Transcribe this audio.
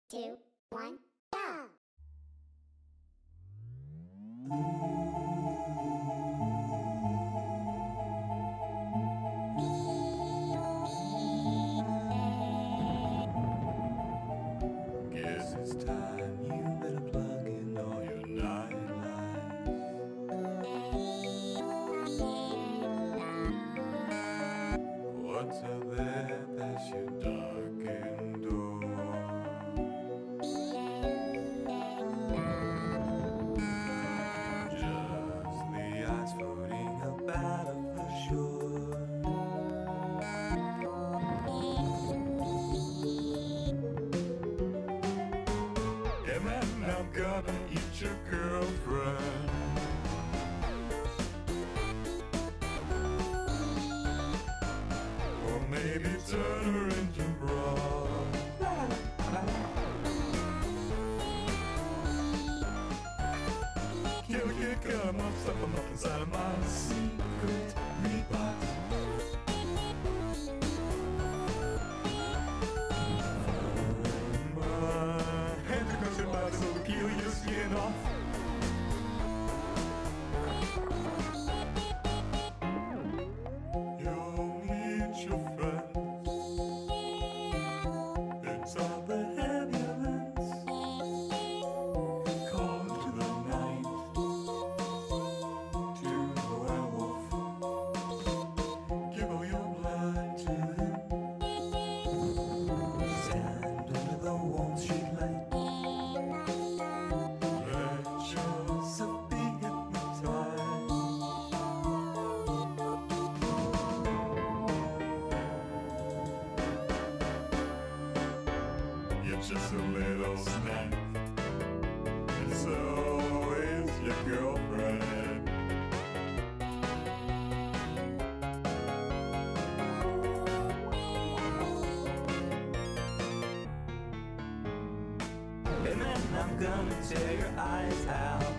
2, 1, go! Guess it's time you better plug in all your night lights. What's out there past your darkened door? Just the ice floating up out of the shore. And then I'm gonna eat your girlfriend. Or maybe turn her into broth. Kill a kick, cut 'em up, stuff 'em up inside of my secret meat box. Hands across your body so we peel your skin off. You'll meet your friends inside the ambulance. Call to the night, to the werewolf. Give all your blood to him. Stand under the warm street light. Let yourself be hypnotized. You're just a little snack, and so is your girlfriend. And then I'm gonna tear your eyes out.